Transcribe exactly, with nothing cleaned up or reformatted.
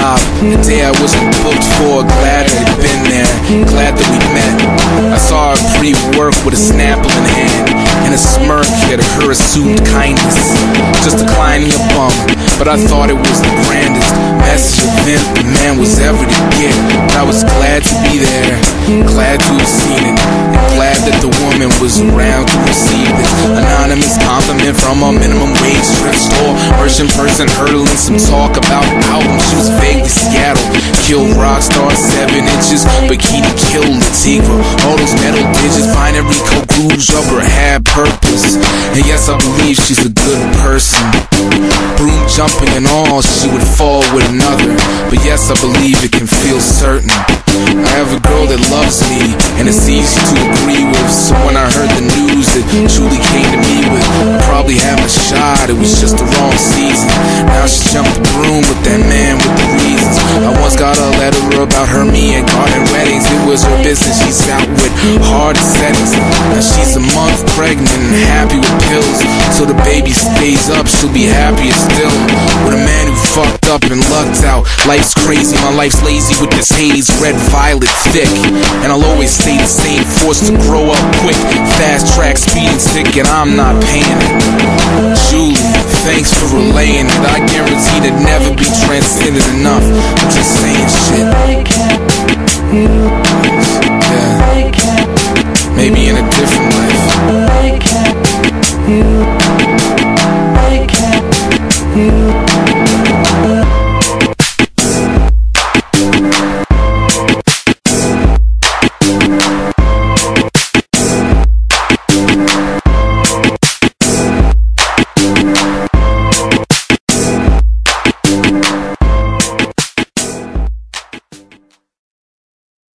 job, the day I wasn't booked for. Glad that I'd been there, glad that we met. I saw her pre-work with a Snapple in hand and a smirk at her assumed kindness, just declining a bum. But I thought it was the grandest message event the man was ever to get. But I was glad to be there, glad to have seen it, and glad that the woman was around to receive this anonymous compliment from a minimum wage thrift store merchant person hurdling some talk about albums. She was vaguely Seattle, killed Rockstar seven inches, bikini killed Antigua. All those metal digits, binary code grooves, rubber had purpose. And yes, I believe she's a good person. Broom jumping and all, she would fall with another. But yes, I believe it can feel certain. I have a girl that loves me, and it's easy to agree with. So when I heard the news that Julie came to me with, I probably had my shot, it was just the wrong season. Now she jumped the broom with that man with the reasons. I once got a letter about her, me, and garden weddings. It was her business, she's out with hard settings. Now she's a month pregnant and happy with pills. So the baby stays up, she'll be happier still. With a man who fucked up and lucked out. Life's crazy, my life's lazy with this haze, red violet thick. And I'll always stay the same, forced to grow up quick. Fast track, speeding sick, and I'm not paying it. Julie, thanks for relaying it. I guarantee to never be transcended enough. I'm just saying shit. Yeah. Maybe in a different life.